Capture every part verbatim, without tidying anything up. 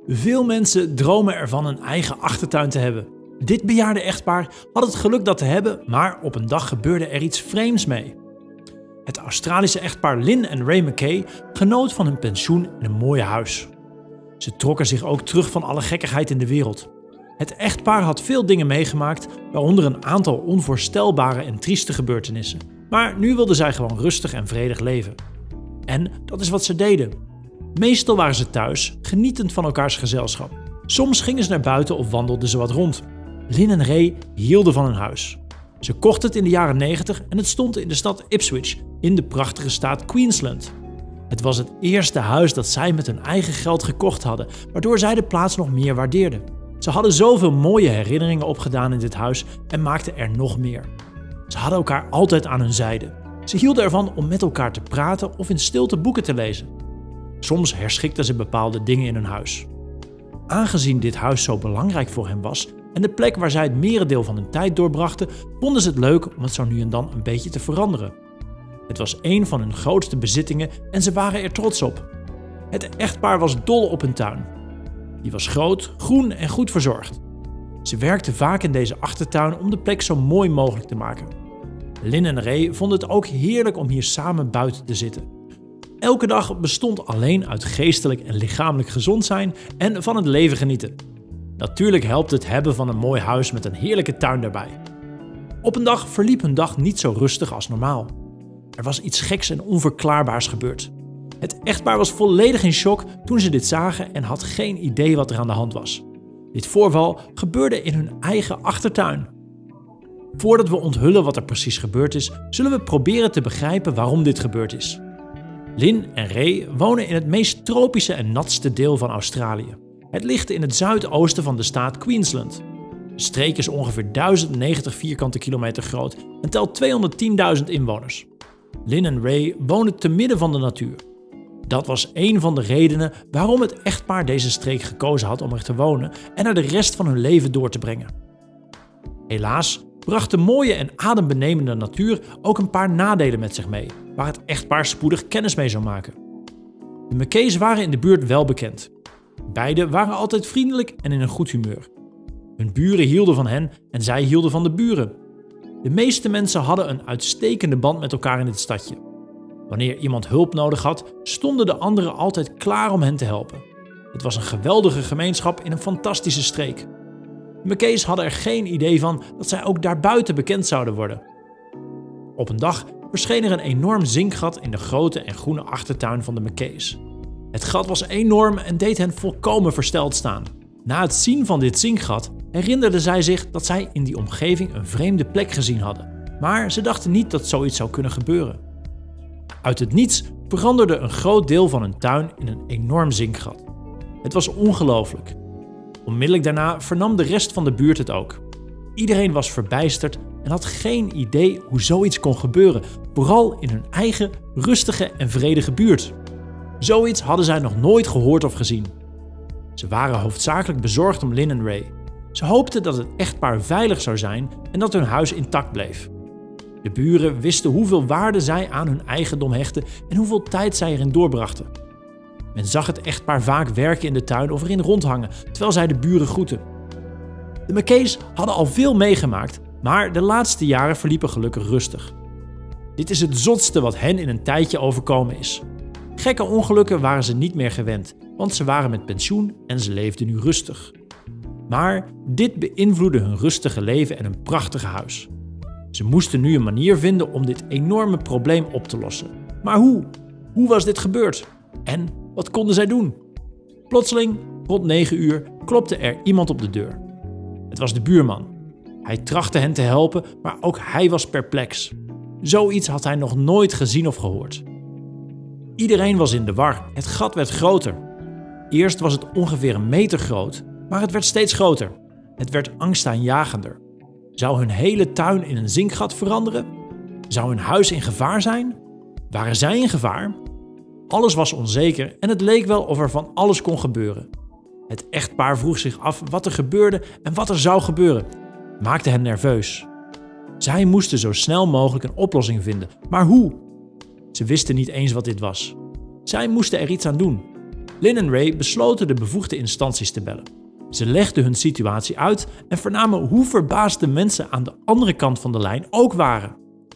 Veel mensen dromen ervan een eigen achtertuin te hebben. Dit bejaarde echtpaar had het geluk dat te hebben, maar op een dag gebeurde er iets vreemds mee. Het Australische echtpaar Lynn en Ray McKay genoot van hun pensioen in een mooi huis. Ze trokken zich ook terug van alle gekkigheid in de wereld. Het echtpaar had veel dingen meegemaakt, waaronder een aantal onvoorstelbare en trieste gebeurtenissen. Maar nu wilden zij gewoon rustig en vredig leven. En dat is wat ze deden. Meestal waren ze thuis, genietend van elkaars gezelschap. Soms gingen ze naar buiten of wandelden ze wat rond. Lynn en Ray hielden van hun huis. Ze kochten het in de jaren negentig en het stond in de stad Ipswich, in de prachtige staat Queensland. Het was het eerste huis dat zij met hun eigen geld gekocht hadden, waardoor zij de plaats nog meer waardeerden. Ze hadden zoveel mooie herinneringen opgedaan in dit huis en maakten er nog meer. Ze hadden elkaar altijd aan hun zijde. Ze hielden ervan om met elkaar te praten of in stilte boeken te lezen. Soms herschikten ze bepaalde dingen in hun huis. Aangezien dit huis zo belangrijk voor hen was en de plek waar zij het merendeel van hun tijd doorbrachten, vonden ze het leuk om het zo nu en dan een beetje te veranderen. Het was een van hun grootste bezittingen en ze waren er trots op. Het echtpaar was dol op hun tuin. Die was groot, groen en goed verzorgd. Ze werkten vaak in deze achtertuin om de plek zo mooi mogelijk te maken. Lynn en Ray vonden het ook heerlijk om hier samen buiten te zitten. Elke dag bestond alleen uit geestelijk en lichamelijk gezond zijn en van het leven genieten. Natuurlijk helpt het hebben van een mooi huis met een heerlijke tuin daarbij. Op een dag verliep hun dag niet zo rustig als normaal. Er was iets geks en onverklaarbaars gebeurd. Het echtpaar was volledig in shock toen ze dit zagen en had geen idee wat er aan de hand was. Dit voorval gebeurde in hun eigen achtertuin. Voordat we onthullen wat er precies gebeurd is, zullen we proberen te begrijpen waarom dit gebeurd is. Lynn en Ray wonen in het meest tropische en natste deel van Australië. Het ligt in het zuidoosten van de staat Queensland. De streek is ongeveer duizend negentig vierkante kilometer groot en telt tweehonderdtienduizend inwoners. Lynn en Ray wonen te midden van de natuur. Dat was een van de redenen waarom het echtpaar deze streek gekozen had om er te wonen en er de rest van hun leven door te brengen. Helaas bracht de mooie en adembenemende natuur ook een paar nadelen met zich mee, waar het echtpaar spoedig kennis mee zou maken. De McKays waren in de buurt wel bekend. Beiden waren altijd vriendelijk en in een goed humeur. Hun buren hielden van hen en zij hielden van de buren. De meeste mensen hadden een uitstekende band met elkaar in dit stadje. Wanneer iemand hulp nodig had, stonden de anderen altijd klaar om hen te helpen. Het was een geweldige gemeenschap in een fantastische streek. De McKays hadden er geen idee van dat zij ook daarbuiten bekend zouden worden. Op een dag verscheen er een enorm zinkgat in de grote en groene achtertuin van de McKays. Het gat was enorm en deed hen volkomen versteld staan. Na het zien van dit zinkgat herinnerden zij zich dat zij in die omgeving een vreemde plek gezien hadden. Maar ze dachten niet dat zoiets zou kunnen gebeuren. Uit het niets veranderde een groot deel van hun tuin in een enorm zinkgat. Het was ongelooflijk. Onmiddellijk daarna vernam de rest van de buurt het ook. Iedereen was verbijsterd en had geen idee hoe zoiets kon gebeuren, vooral in hun eigen rustige en vredige buurt. Zoiets hadden zij nog nooit gehoord of gezien. Ze waren hoofdzakelijk bezorgd om Lynn en Ray. Ze hoopten dat het echtpaar veilig zou zijn en dat hun huis intact bleef. De buren wisten hoeveel waarde zij aan hun eigendom hechten en hoeveel tijd zij erin doorbrachten. Men zag het echtpaar vaak werken in de tuin of erin rondhangen, terwijl zij de buren groetten. De McKays hadden al veel meegemaakt, maar de laatste jaren verliepen gelukkig rustig. Dit is het zotste wat hen in een tijdje overkomen is. Gekke ongelukken waren ze niet meer gewend, want ze waren met pensioen en ze leefden nu rustig. Maar dit beïnvloedde hun rustige leven en hun prachtige huis. Ze moesten nu een manier vinden om dit enorme probleem op te lossen. Maar hoe? Hoe was dit gebeurd? En wat konden zij doen? Plotseling, rond negen uur, klopte er iemand op de deur. Het was de buurman. Hij trachtte hen te helpen, maar ook hij was perplex. Zoiets had hij nog nooit gezien of gehoord. Iedereen was in de war. Het gat werd groter. Eerst was het ongeveer een meter groot, maar het werd steeds groter. Het werd angstaanjagender. Zou hun hele tuin in een zinkgat veranderen? Zou hun huis in gevaar zijn? Waren zij in gevaar? Alles was onzeker en het leek wel of er van alles kon gebeuren. Het echtpaar vroeg zich af wat er gebeurde en wat er zou gebeuren. Maakte hen nerveus. Zij moesten zo snel mogelijk een oplossing vinden, maar hoe? Ze wisten niet eens wat dit was. Zij moesten er iets aan doen. Lynn en Ray besloten de bevoegde instanties te bellen. Ze legden hun situatie uit en vernamen hoe verbaasd de mensen aan de andere kant van de lijn ook waren.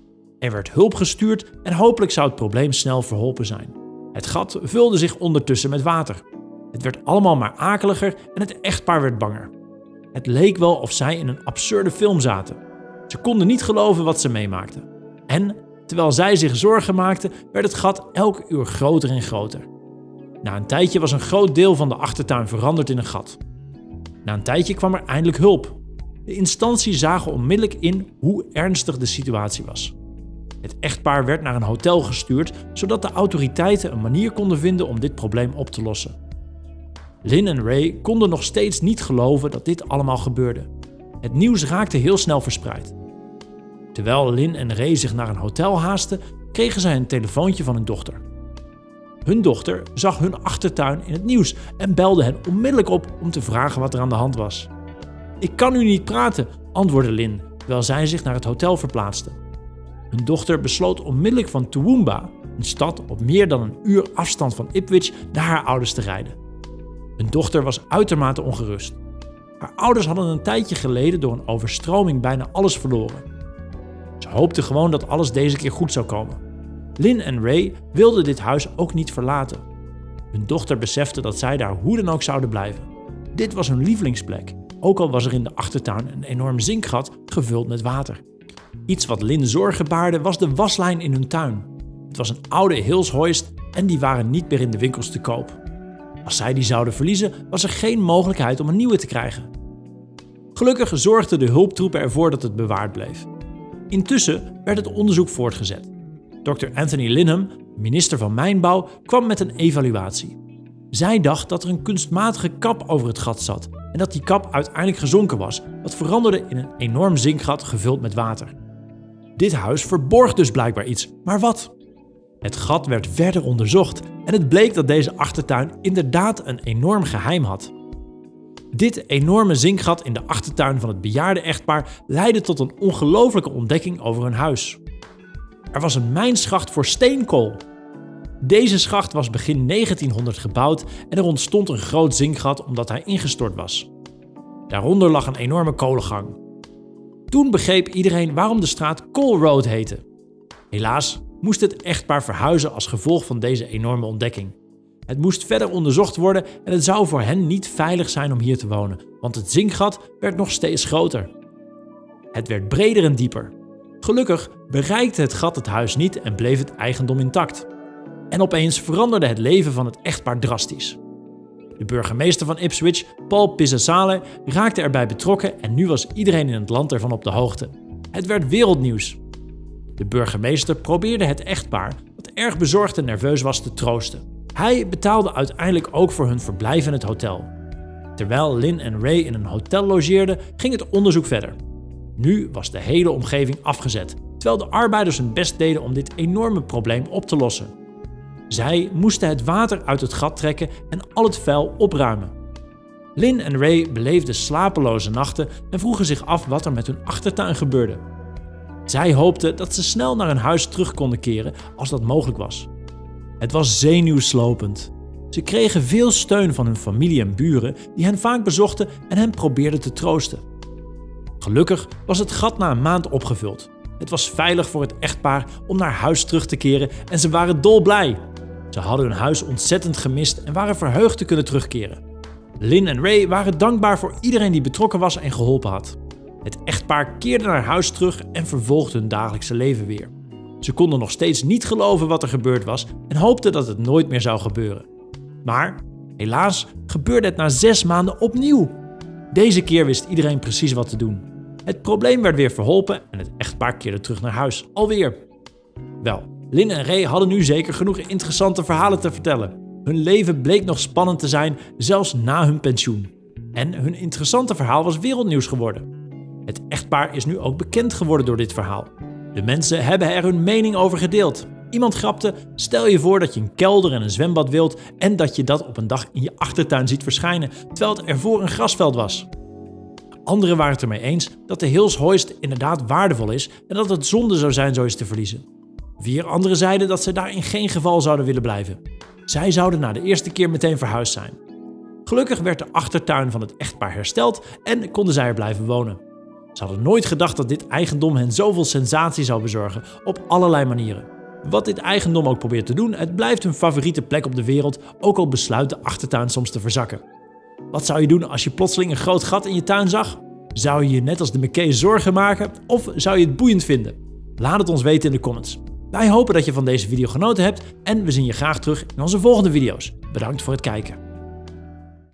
Er werd hulp gestuurd en hopelijk zou het probleem snel verholpen zijn. Het gat vulde zich ondertussen met water. Het werd allemaal maar akeliger en het echtpaar werd banger. Het leek wel of zij in een absurde film zaten. Ze konden niet geloven wat ze meemaakten. En, terwijl zij zich zorgen maakten, werd het gat elk uur groter en groter. Na een tijdje was een groot deel van de achtertuin veranderd in een gat. Na een tijdje kwam er eindelijk hulp. De instanties zagen onmiddellijk in hoe ernstig de situatie was. Het echtpaar werd naar een hotel gestuurd, zodat de autoriteiten een manier konden vinden om dit probleem op te lossen. Lynn en Ray konden nog steeds niet geloven dat dit allemaal gebeurde. Het nieuws raakte heel snel verspreid. Terwijl Lynn en Ray zich naar een hotel haasten, kregen zij een telefoontje van hun dochter. Hun dochter zag hun achtertuin in het nieuws en belde hen onmiddellijk op om te vragen wat er aan de hand was. "Ik kan nu niet praten," antwoordde Lynn, terwijl zij zich naar het hotel verplaatste. Hun dochter besloot onmiddellijk van Toowoomba, een stad op meer dan een uur afstand van Ipswich, naar haar ouders te rijden. Hun dochter was uitermate ongerust. Haar ouders hadden een tijdje geleden door een overstroming bijna alles verloren. Ze hoopte gewoon dat alles deze keer goed zou komen. Lynn en Ray wilden dit huis ook niet verlaten. Hun dochter besefte dat zij daar hoe dan ook zouden blijven. Dit was hun lievelingsplek, ook al was er in de achtertuin een enorm zinkgat gevuld met water. Iets wat Lynn zorgen baarde was de waslijn in hun tuin. Het was een oude Hill's-hoist en die waren niet meer in de winkels te koop. Als zij die zouden verliezen, was er geen mogelijkheid om een nieuwe te krijgen. Gelukkig zorgden de hulptroepen ervoor dat het bewaard bleef. Intussen werd het onderzoek voortgezet. dokter Anthony Linham, minister van Mijnbouw, kwam met een evaluatie. Zij dacht dat er een kunstmatige kap over het gat zat en dat die kap uiteindelijk gezonken was, wat veranderde in een enorm zinkgat gevuld met water. Dit huis verborg dus blijkbaar iets, maar wat? Het gat werd verder onderzocht en het bleek dat deze achtertuin inderdaad een enorm geheim had. Dit enorme zinkgat in de achtertuin van het bejaarde echtpaar leidde tot een ongelofelijke ontdekking over hun huis. Er was een mijnschacht voor steenkool. Deze schacht was begin negentienhonderd gebouwd en er ontstond een groot zinkgat omdat hij ingestort was. Daaronder lag een enorme kolengang. Toen begreep iedereen waarom de straat Coal Road heette. Helaas moest het echtpaar verhuizen als gevolg van deze enorme ontdekking. Het moest verder onderzocht worden en het zou voor hen niet veilig zijn om hier te wonen, want het zinkgat werd nog steeds groter. Het werd breder en dieper. Gelukkig bereikte het gat het huis niet en bleef het eigendom intact. En opeens veranderde het leven van het echtpaar drastisch. De burgemeester van Ipswich, Paul Pizzasale, raakte erbij betrokken en nu was iedereen in het land ervan op de hoogte. Het werd wereldnieuws. De burgemeester probeerde het echtpaar, dat erg bezorgd en nerveus was, te troosten. Hij betaalde uiteindelijk ook voor hun verblijf in het hotel. Terwijl Lynn en Ray in een hotel logeerden, ging het onderzoek verder. Nu was de hele omgeving afgezet, terwijl de arbeiders hun best deden om dit enorme probleem op te lossen. Zij moesten het water uit het gat trekken en al het vuil opruimen. Lynn en Ray beleefden slapeloze nachten en vroegen zich af wat er met hun achtertuin gebeurde. Zij hoopten dat ze snel naar hun huis terug konden keren als dat mogelijk was. Het was zenuwslopend. Ze kregen veel steun van hun familie en buren die hen vaak bezochten en hen probeerden te troosten. Gelukkig was het gat na een maand opgevuld. Het was veilig voor het echtpaar om naar huis terug te keren en ze waren dolblij. Ze hadden hun huis ontzettend gemist en waren verheugd te kunnen terugkeren. Lynn en Ray waren dankbaar voor iedereen die betrokken was en geholpen had. Het echtpaar keerde naar huis terug en vervolgde hun dagelijkse leven weer. Ze konden nog steeds niet geloven wat er gebeurd was en hoopten dat het nooit meer zou gebeuren. Maar helaas gebeurde het na zes maanden opnieuw. Deze keer wist iedereen precies wat te doen. Het probleem werd weer verholpen en het echtpaar keerde terug naar huis. Alweer. Wel, Lynn en Ray hadden nu zeker genoeg interessante verhalen te vertellen. Hun leven bleek nog spannend te zijn, zelfs na hun pensioen. En hun interessante verhaal was wereldnieuws geworden. Het echtpaar is nu ook bekend geworden door dit verhaal. De mensen hebben er hun mening over gedeeld. Iemand grapte: stel je voor dat je een kelder en een zwembad wilt en dat je dat op een dag in je achtertuin ziet verschijnen, terwijl het ervoor een grasveld was. Anderen waren het ermee eens dat de Hill's-hoist inderdaad waardevol is en dat het zonde zou zijn zoiets te verliezen. Vier anderen zeiden dat ze daar in geen geval zouden willen blijven. Zij zouden na de eerste keer meteen verhuisd zijn. Gelukkig werd de achtertuin van het echtpaar hersteld en konden zij er blijven wonen. Ze hadden nooit gedacht dat dit eigendom hen zoveel sensatie zou bezorgen op allerlei manieren. Wat dit eigendom ook probeert te doen, het blijft hun favoriete plek op de wereld, ook al besluit de achtertuin soms te verzakken. Wat zou je doen als je plotseling een groot gat in je tuin zag? Zou je je net als de McKay zorgen maken of zou je het boeiend vinden? Laat het ons weten in de comments. Wij hopen dat je van deze video genoten hebt en we zien je graag terug in onze volgende video's. Bedankt voor het kijken.